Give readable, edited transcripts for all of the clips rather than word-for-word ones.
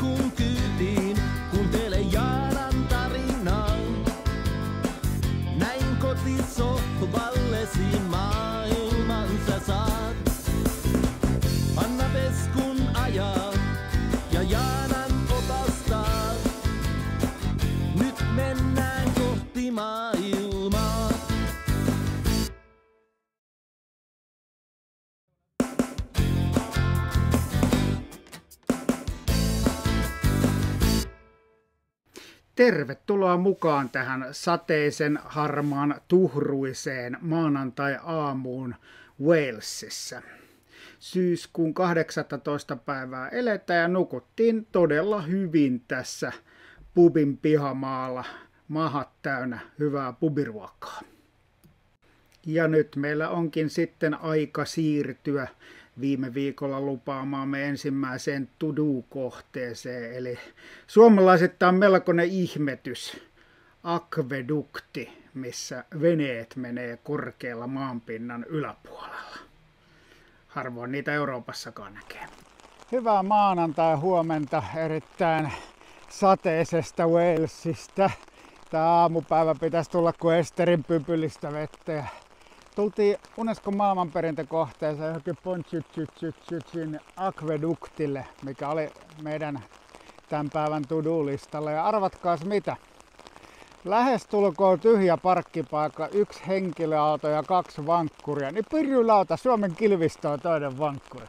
kun kyytiin, kuuntele Jaanan tarinaa. Näin kotisohvallesi maailman sä saat. Anna veskun ajaa ja Jaanan opastaa. Nyt mennään kohti maailmaa. Tervetuloa mukaan tähän sateisen, harmaan, tuhruiseen maanantai-aamuun Walesissa. Syyskuun 18. päivää eletään ja nukuttiin todella hyvin tässä pubin pihamaalla. Mahat täynnä hyvää pubiruokaa. Ja nyt meillä onkin sitten aika siirtyä viime viikolla lupaamaamme ensimmäiseen to-do-kohteeseen. Eli suomalaisittain on melkoinen ihmetys. Akvedukti, missä veneet menee korkealla maanpinnan yläpuolella. Harvoin niitä Euroopassakaan näkee. Hyvää maanantai huomenta erittäin sateisesta Walesista. Tämä aamupäivä pitäisi tulla kuin Esterin pypylistä vettä. Tultiin Unescon maailmanperintökohteeseen johonkin Pontchartrain akveduktille, mikä oli meidän tämän päivän to-do-listalla. Ja arvatkaas mitä? Lähestulkoon tyhjä parkkipaikka, 1 henkilöauto ja 2 vankkuria. Niin pyrrylauta, Suomen kilvistö on toinen vankkuri.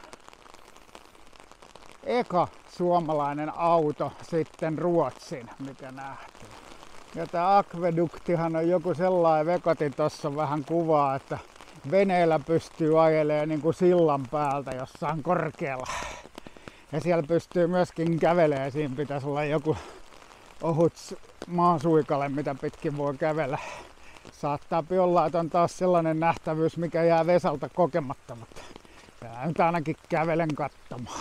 Eka suomalainen auto sitten Ruotsin, mikä nähtiin. Ja tää akveduktihan on joku sellainen, vekotin tossa vähän kuvaa, että veneellä pystyy ajelemaan niin kuin sillan päältä jossain korkealla. Ja siellä pystyy myöskin kävelemään, siinä pitäisi olla joku ohut maasuikale, mitä pitkin voi kävellä. Saattaa olla, että on taas sellainen nähtävyys, mikä jää Vesalta kokematta, mutta nyt ainakin kävelen katsomaan.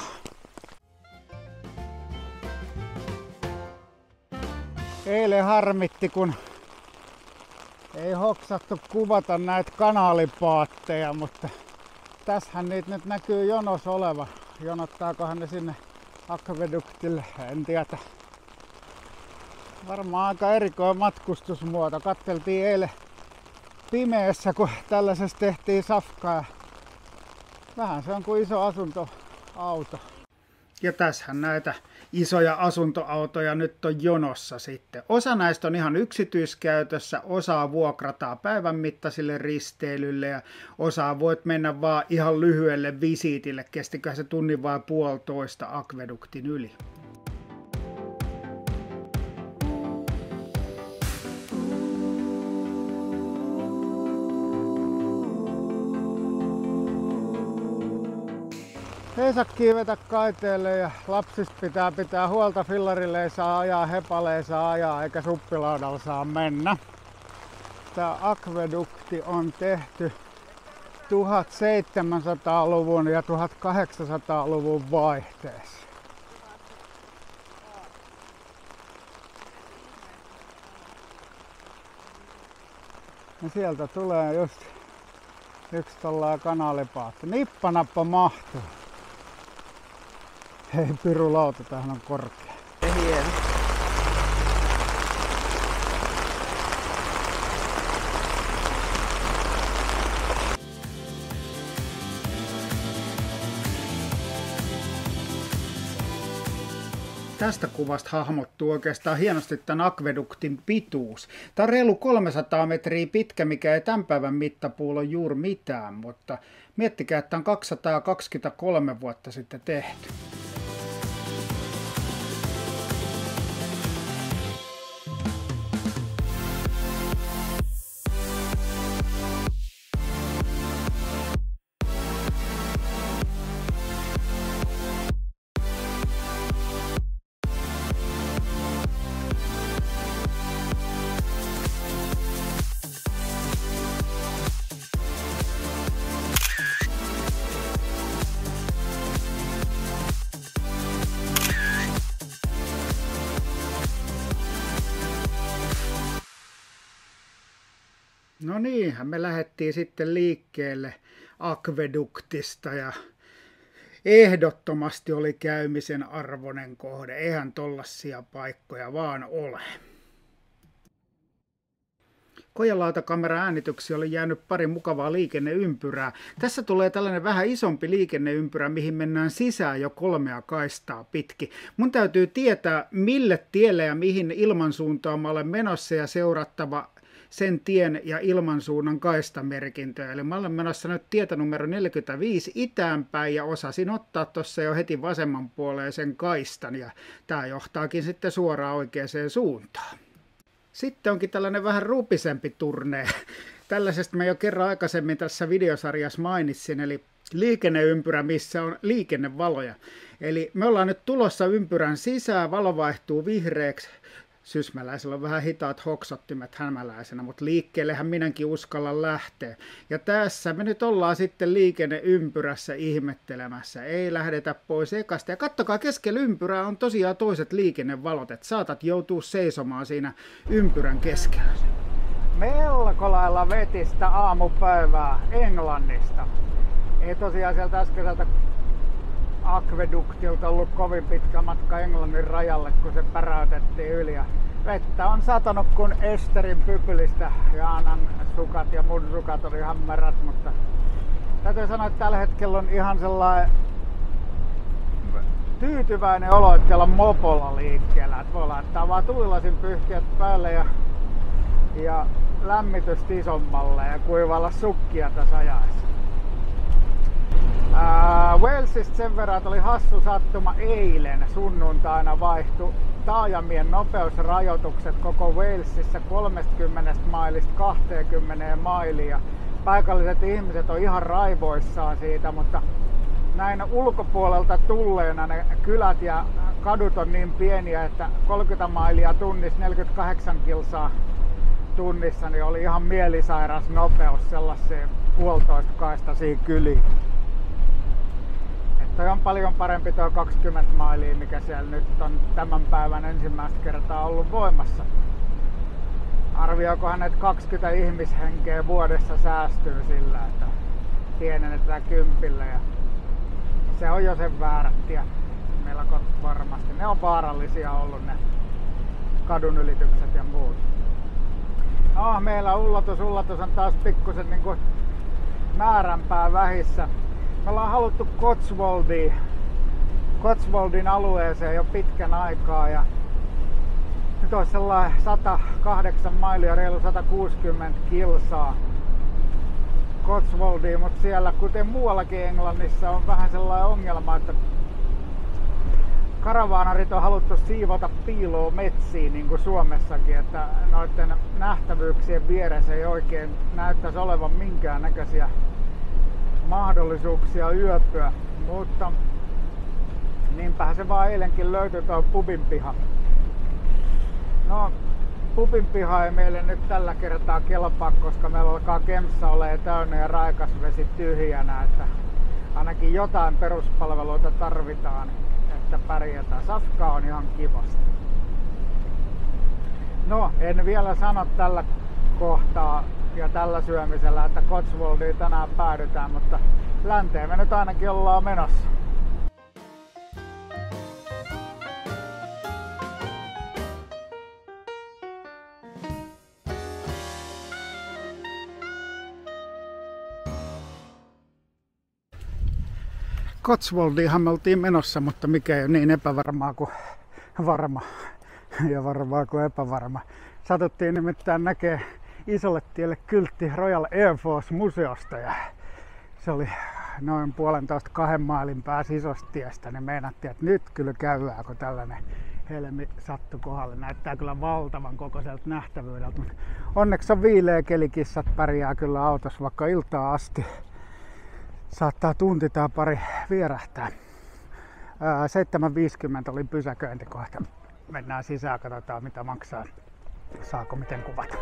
Eilen harmitti, kun ei hoksattu kuvata näitä kanaalipaatteja, mutta tässähän niitä nyt näkyy jonos oleva. Jonottaakohan ne sinne akveduktille, en tiedä. Varmaan aika erikoinen matkustusmuoto. Katteltiin eilen pimeässä, kun tällaisessa tehtiin safkaa. Vähän se on kuin iso asuntoauto. Ja tässähän näitä isoja asuntoautoja nyt on jonossa sitten. Osa näistä on ihan yksityiskäytössä, osaa vuokrataan päivän mittaisille risteilylle ja osaa voit mennä vaan ihan lyhyelle visiitille. Kestiköhän se tunnin vai puolitoista akveduktin yli. Ei saa kiivetä kaiteelle ja lapsista pitää huolta, fillarille ei saa ajaa, hepalle ei saa ajaa eikä suppilaudalla saa mennä. Tämä akvedukti on tehty 1700-luvun ja 1800-luvun vaihteessa. Ja sieltä tulee just yksi tollainen kanalipaatti. Nippanappa mahtuu. Hei pirulauta, tämähän on korkea. Hieno. Tästä kuvasta hahmottuu oikeastaan hienosti tämän akveduktin pituus. Tämä on reilu 300 metriä pitkä, mikä ei tämän päivän mittapuulla ole juuri mitään, mutta miettikää, että on 223 vuotta sitten tehty. No niinhän me lähdettiin sitten liikkeelle akveduktista ja ehdottomasti oli käymisen arvoinen kohde. Eihän tollaisia paikkoja vaan ole. Kojalautakamera äänityksi oli jäänyt pari mukavaa liikenneympyrää. Tässä tulee tällainen vähän isompi liikenneympyrä, mihin mennään sisään jo 3 kaistaa pitkin. Mun täytyy tietää, mille tielle ja mihin ilmansuuntaan mä olen menossa ja seurattava sen tien ja ilmansuunnan kaistamerkintöjä. Eli mä olen menossa nyt tietä numero 45 itäänpäin ja osasin ottaa tuossa jo heti vasemman puoleen sen kaistan ja tää johtaakin sitten suoraan oikeaan suuntaan. Sitten onkin tällainen vähän rupisempi turne. Tällaisesta mä jo kerran aikaisemmin tässä videosarjassa mainitsin, eli liikenneympyrä, missä on liikennevaloja. Eli me ollaan nyt tulossa ympyrän sisään, valo vaihtuu vihreäksi. Sysmäläisellä on vähän hitaat hoksottimet hämäläisenä, mutta liikkeellehän minäkin uskallan lähteä. Ja tässä me nyt ollaan sitten liikenneympyrässä ihmettelemässä. Ei lähdetä pois ekasta. Ja kattokaa, keskellä ympyrää on tosiaan toiset liikennevalot, että saatat joutua seisomaan siinä ympyrän keskellä. Melko lailla vetistä aamupäivää Englannista. Ei tosiaan sieltä äskeiseltä akveduktilta ollut kovin pitkä matka Englannin rajalle, kun se päräytettiin yli. Ja vettä on satanut kuin Esterin pypylistä. Jaanan sukat ja mun sukat oli ihan märät, mutta täytyy sanoa, että tällä hetkellä on ihan sellainen tyytyväinen olo, että siellä on mopolla liikkeellä. Että voi laittaa vaan tuulilasin pyyhkiöt päälle ja lämmitystä isommalle ja kuivalla sukkia tässä ajaessa. Walesista sen verran, että oli hassu sattuma eilen sunnuntaina vaihtui taajamien nopeusrajoitukset koko Walesissa 30 mailista 20 mailiin. Ja paikalliset ihmiset on ihan raivoissaan siitä, mutta näin ulkopuolelta tulleena ne kylät ja kadut on niin pieniä, että 30 mailia tunnissa 48 kilsaa tunnissa niin oli ihan mielisairas nopeus sellaisiin 1,5 kaistaisiin kyliin. Toi on paljon parempi tuo 20 mailia, mikä siellä nyt on tämän päivän ensimmäistä kertaa ollut voimassa. Arvioikohan, että 20 ihmishenkeä vuodessa säästyy sillä, että pienennetään 10. Ja se on jo sen väärät tiet melko varmasti. Ne on vaarallisia ollut ne kadun ylitykset ja muut. No, meillä ullatus on taas pikkusen niin kuin määränpää vähissä. Me ollaan haluttu Cotswoldin alueeseen jo pitkän aikaa ja nyt olisi sellainen 108 mailia, reilu 160 kilsaa Cotswoldiin, mutta siellä kuten muuallakin Englannissa on vähän sellainen ongelma, että karavaanarit on haluttu siivota piiloon metsiin niin kuin Suomessakin, että noiden nähtävyyksien vieressä ei oikein näyttäisi olevan minkään näköisiä mahdollisuuksia yöpyä, mutta niinpähän se vaan eilenkin löytyi tuo pubin piha. No, pubin piha ei meille nyt tällä kertaa kelpaa, koska meillä alkaa Kemssa olemaan täynnä ja raikasvesi tyhjänä, että ainakin jotain peruspalveluita tarvitaan, että pärjätään. Safkaa on ihan kivasti. No, en vielä sano tällä kohtaa ja tällä syömisellä, että Cotswoldiin tänään päädytään, mutta länteen me nyt ainakin ollaan menossa. Cotswoldiinhan me oltiin menossa, mutta mikä ei ole niin epävarmaa kuin varma ja varmaa kuin epävarma. Satuttiin nimittäin näkee isolle tielle kyltti Royal Air Force museosta ja se oli noin 1,5–2 mailin päässä isosta tiestä, niin meinattiin, että nyt kyllä käydään, kun tällainen helmi sattui kohdalle. Näyttää kyllä valtavan kokoiselta nähtävyydeltä, mutta onneksi on viileä keli, kissat pärjää kyllä autossa vaikka iltaan asti. Saattaa tunti tai pari vierähtää. 7.50 oli pysäköintikohta. Mennään sisään, katsotaan mitä maksaa. Saako miten kuvata.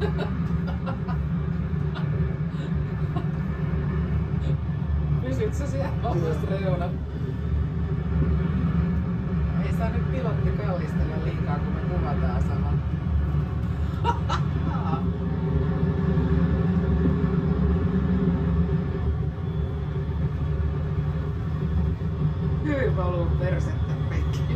Pysyt sä siellä omassa reuna? Ei saa nyt pilotti kallistella liikaa, kun me kuvataan samalla. Hyvin valuu persettä kaikki.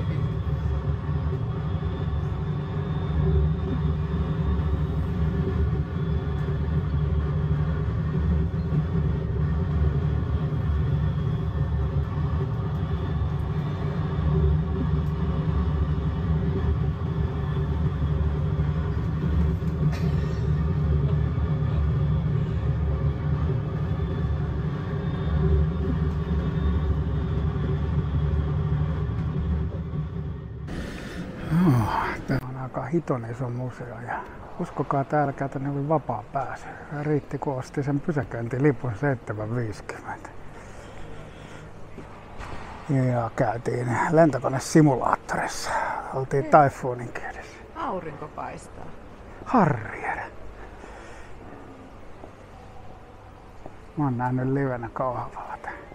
Tämä on aika hiton iso museo ja uskokaa täällä tänne oli vapaa pääsy. Riitti kun osti sen pysäköintilipun 7,50. Ja käytiin lentokonesimulaattorissa. Oltiin Typhoonin kyydissä. Aurinko paistaa. Harrier. Mä oon nähnyt livenä Kauhavalla.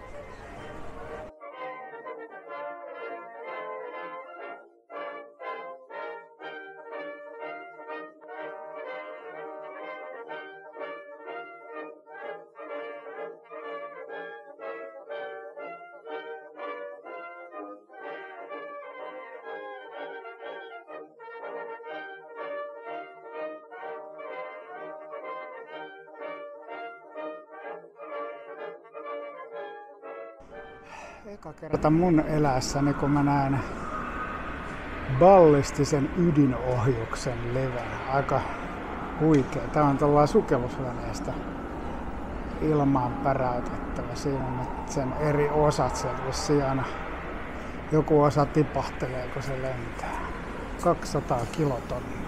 Eka kerta mun elässäni, kun mä näen ballistisen ydinohjuksen leveän. Aika huikea. Tää on tällainen sukellusveneestä ilmaan päräytettävä. Siinä on nyt sen eri osat. Sieltä vissiin aina joku osa tipahtelee, kun se lentää. 200 kilotonnia.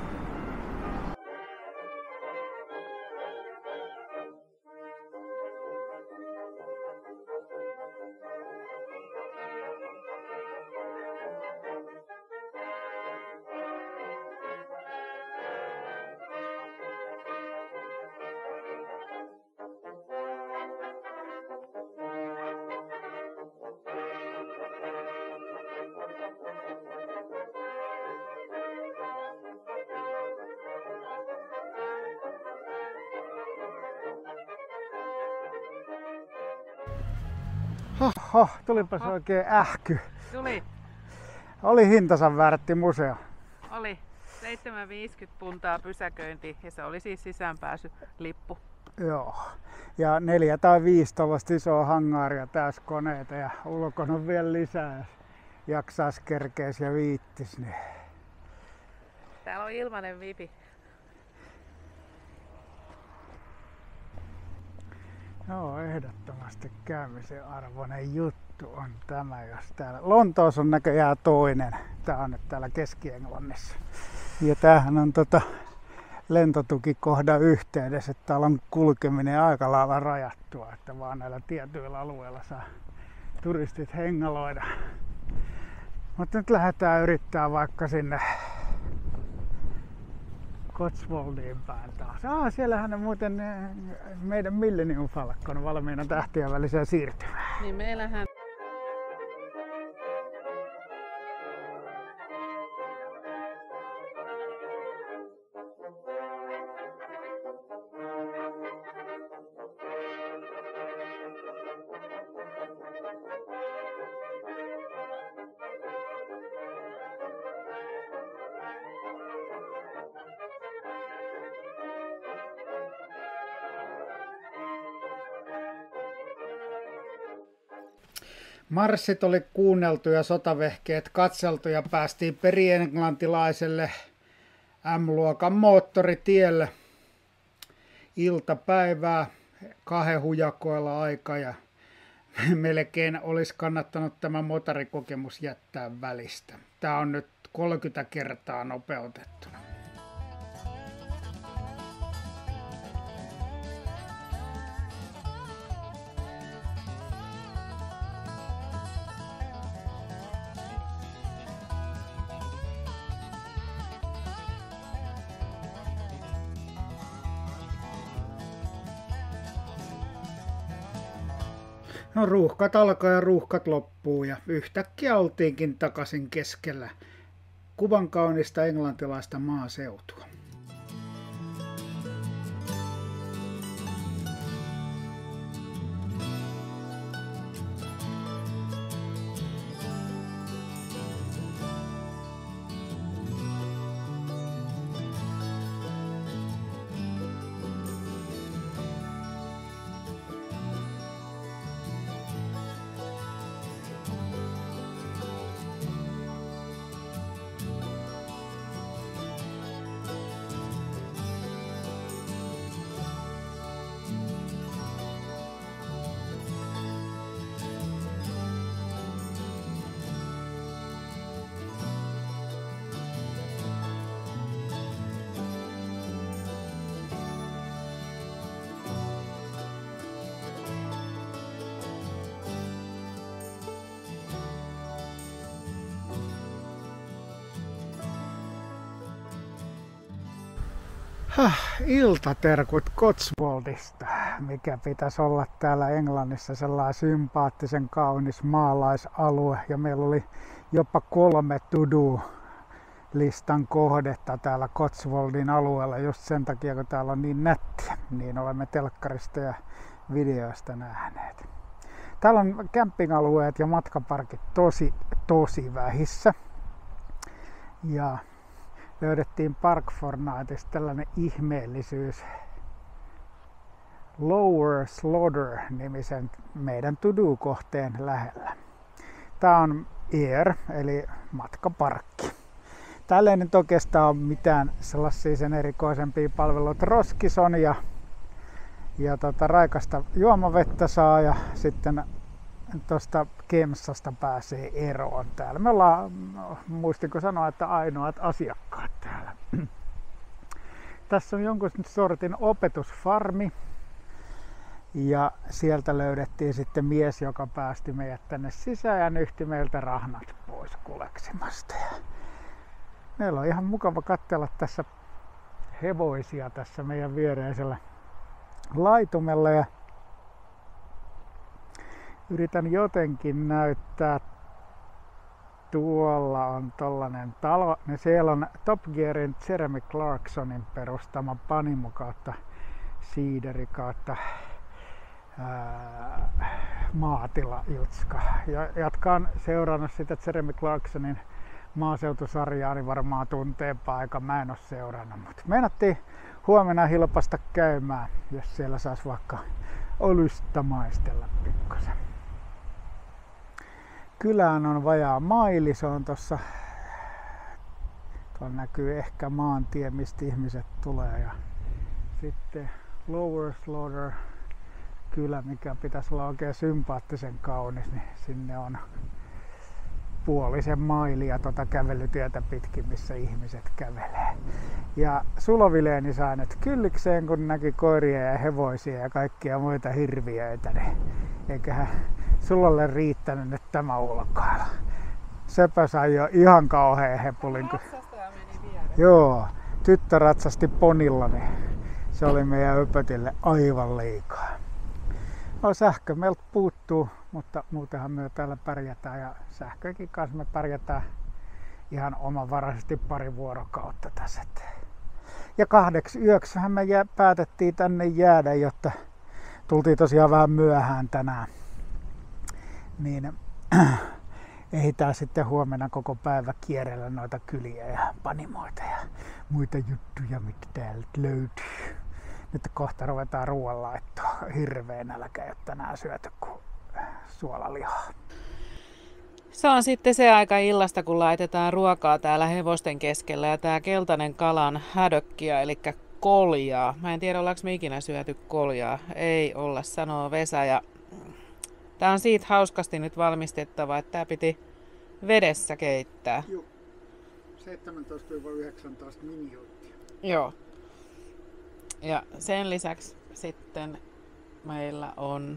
Hoho, tulipas oikein ähky. Tuli. Oli hintansa väärtti museo. Oli 7,50 puntaa pysäköinti ja se oli siis sisäänpääsylippu. Joo. Ja 4 tai 5 tuollaista isoa hangaaria täyskoneita ja ulkona on vielä lisää, jos jaksaisi, kerkeisi ja viittis. Niin. Täällä on ilmainen wifi. Joo, ehdottomasti käymisen arvoinen juttu on tämä, jos täällä. Lontoossa on näköjään toinen. Tää on nyt täällä Keski-Englannissa. Ja tämähän on lentotukikohdan yhteydessä, että täällä on kulkeminen aika lailla rajattua, että vaan näillä tietyillä alueilla saa turistit hengaloida. Mutta nyt lähdetään yrittää vaikka sinne Cotswoldiin päin taas. Siellähän on muuten meidän Millennium Falcon valmiina tähtien väliseen siirtymään. Niin meillähän marssit oli kuunneltu ja sotavehkeet katseltu ja päästiin perienglantilaiselle M-luokan moottoritielle. Iltapäivää 2 hujakoilla aika ja melkein olisi kannattanut tämä motorikokemus jättää välistä. Tämä on nyt 30 kertaa nopeutettuna. No ruuhkat alkaa ja ruuhkat loppuu ja yhtäkkiä oltiinkin takaisin keskellä kuvan kaunista englantilaista maaseutua. Iltaterkut Cotswoldista, mikä pitäisi olla täällä Englannissa sellainen sympaattisen kaunis maalaisalue. Ja meillä oli jopa 3 to-do-listan kohdetta täällä Cotswoldin alueella just sen takia, kun täällä on niin nättiä. Niin olemme telkkarista ja videoista nähneet. Täällä on campingalueet ja matkaparkit tosi vähissä. Ja löydettiin Park Fortnightista tällainen ihmeellisyys Lower Slaughter-nimisen meidän to-do-kohteen lähellä. Tää on Air, eli matkaparkki. Täällä ei nyt oikeastaan ole mitään sellaisia sen erikoisempia palveluita. Roskis on ja raikasta juomavettä saa ja sitten tuosta Kemsasta pääsee eroon täällä. Me ollaan, muistinko sanoa, että ainoat asiakkaat täällä. Tässä on jonkun sortin opetusfarmi ja sieltä löydettiin sitten mies, joka päästi meidät tänne sisään ja nyhti meiltä rahnat pois kuleksimasta. Meillä on ihan mukava katsella tässä hevosia tässä meidän viereisellä laitumella ja yritän jotenkin näyttää. Tuolla on tollanen talo. Ja siellä on Top Gearin Jeremy Clarksonin perustama Panimo kautta siideri kautta maatilajutska. Ja jatkaan seurannut sitä Jeremy Clarksonin maaseutusarjaa, niin varmaan tuntee paikan. Mä en oo seurannut, mutta meinattiin huomenna hilpasta käymään, jos siellä saisi vaikka olysta maistella pikkasen. Kylään on vajaa maili, se on tossa, tuolla näkyy ehkä maantie, mistä ihmiset tulee. Ja sitten Lower Slaughter kylä, mikä pitäisi olla oikein sympaattisen kaunis, niin sinne on puolisen mailia kävelytietä pitkin, missä ihmiset kävelee. Ja Sulovileeni sai nyt kyllikseen, kun näki koiria ja hevosia ja kaikkia muita hirviöitä, niin eiköhän Sulolle riittänyt nyt tämä ulkoilu. Sepä sai jo ihan kauhean hepulin. Ratsastaja meni viereen. Joo, tyttö ratsasti ponilla, niin se oli meidän öpötille aivan liikaa. No, sähkö meiltä puuttuu, mutta muutenhan me täällä pärjätään ja sähköäkin kanssa me pärjätään ihan omavaraisesti pari vuorokautta tässä. Ja 2 yöksihän me päätettiin tänne jäädä, jotta tultiin tosiaan vähän myöhään tänään. Niin ehditään sitten huomenna koko päivä kierrellä noita kyliä ja panimoita ja muita juttuja, mitä täältä löytyy. Nyt kohta ruvetaan ruoanlaittoa. Hirveän nälkä, ei ole tänään syöty kuin suolalihaa. Se on sitten se aika illasta, kun laitetaan ruokaa täällä hevosten keskellä ja tää keltainen kalan hädökkiä, eli koljaa. Mä en tiedä, ollaanko me ikinä syöty koljaa. Ei olla, sanoo Vesa. Ja tää on siitä hauskasti nyt valmistettava, että tää piti vedessä keittää. Joo. 17-19 minuuttia. Joo. Ja sen lisäksi sitten meillä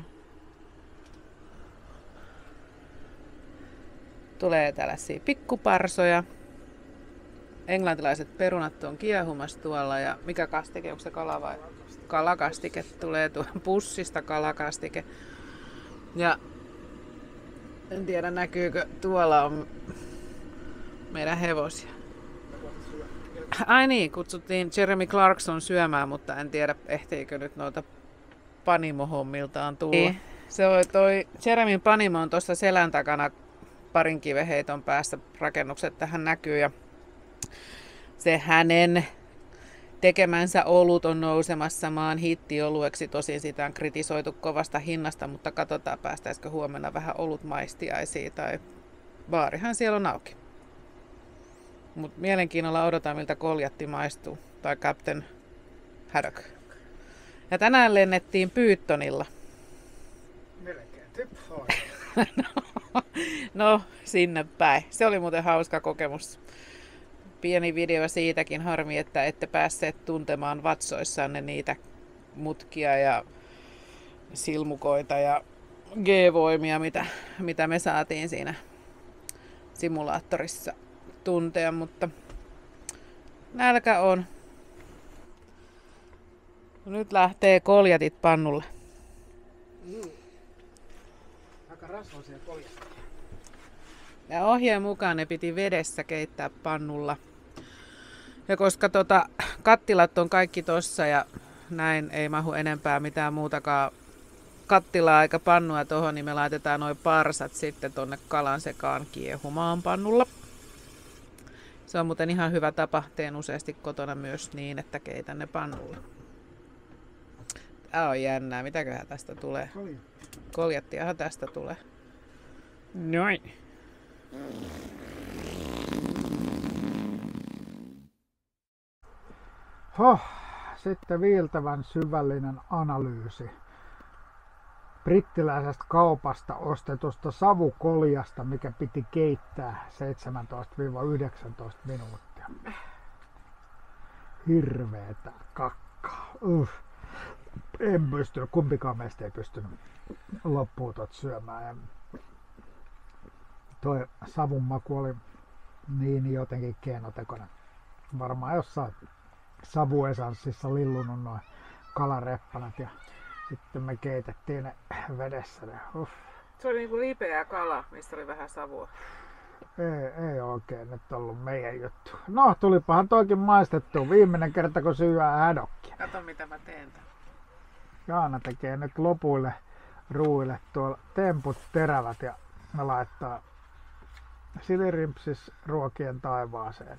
tulee tällaisia pikkuparsoja. Englantilaiset perunat on kiehumassa tuolla ja mikä kastike, onko se kala vai? Kalakastike tulee tuon pussista kalakastike. Ja en tiedä näkyykö, tuolla on meidän hevosia. Ai niin, kutsuttiin Jeremy Clarkson syömään, mutta en tiedä ehtiikö nyt noita panimohommiltaan tulla. Se on toi Jeremyn panimo on tuossa selän takana parin kiveheiton päässä, rakennukset tähän näkyy ja se hänen tekemänsä olut on nousemassa maan hittiolueksi. Tosin sitä on kritisoitu kovasta hinnasta, mutta katsotaan päästäisikö huomenna vähän olutmaistiaisia tai baarihan siellä on auki. Mut mielenkiinnolla odotan miltä koljatti maistuu tai Captain Haddock. Ja tänään lennettiin Pythonilla. Melkein tiphoin. No, sinne päin. Se oli muuten hauska kokemus. Pieni video siitäkin, harmi, että ette päässeet tuntemaan vatsoissanne niitä mutkia ja silmukoita ja G-voimia, mitä me saatiin siinä simulaattorissa tuntea, mutta nälkä on. Nyt lähtee koljatit pannulle. Aika rasvaisia koljatit. Ja ohjeen mukaan ne piti vedessä keittää pannulla. Ja koska kattilat on kaikki tossa ja näin ei mahu enempää mitään muutakaan kattilaa eikä pannua tohon, niin me laitetaan noin parsat sitten tonne kalan sekaan kiehumaan pannulla. Se on muuten ihan hyvä tapa. Teen useasti kotona myös niin, että keitän ne pannulla. Tää on jännää. Mitäköhän tästä tulee? Koljattiahan tästä tulee. Noin. Sitten viiltävän syvällinen analyysi brittiläisestä kaupasta ostetusta savukoljasta, mikä piti keittää 17-19 minuuttia. Hirveetä kakkaa. En pystynyt, kumpikaan meistä ei pystynyt loppuun syömään. Ja toi savun maku oli niin jotenkin keinotekoinen. Varmaan jossain savuesanssissa lillunut noin kalareppanat ja sitten me keitettiin ne vedessä. Se oli niinku lipeä kala, mistä oli vähän savua. Ei oikein nyt ollut meidän juttu. No, tulipahan toikin maistettua. Viimeinen kerta kun syödään Haddockia. Kato mitä mä teen tän. Jaana tekee nyt lopuille ruuille tuolla temput terävät ja me laittaa silirimpsis ruokien taivaaseen.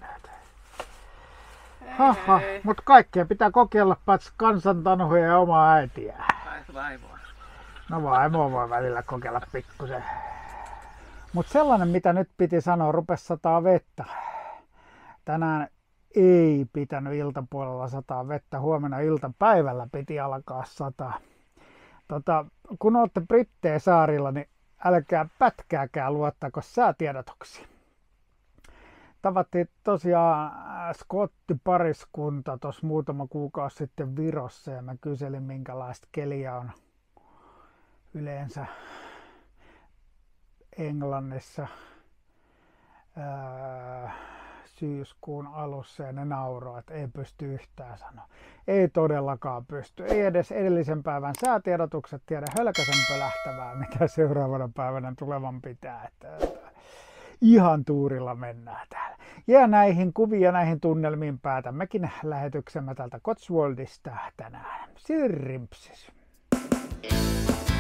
Haha, mutta kaikkea pitää kokeilla paitsi kansantanhuja ja omaa äitiä. Vaimoa. No vaimoa voi välillä kokeilla pikkusen. Mutta sellainen mitä nyt piti sanoa, rupesi sataa vettä. Tänään ei pitänyt iltapuolella sataa vettä, huomenna iltapäivällä piti alkaa sataa. Kun olette Brittein saarilla, niin älkää pätkääkään luottako säätiedotuksiin. Tavattiin tosiaan skottipariskunta tuossa muutama kuukausi sitten Virossa ja mä kyselin minkälaista keliä on yleensä Englannissa syyskuun alussa ja ne nauroi, että ei pysty yhtään sanoa. Ei todellakaan pysty. Ei edes edellisen päivän säätiedotukset tiedä hölkäsen pölähtävää, mitä seuraavana päivänä tulevan pitää. Ihan tuurilla mennään täällä. Ja näihin kuviin ja näihin tunnelmiin päätämmekin lähetyksemme täältä Cotswoldista tänään. Silirimpsis.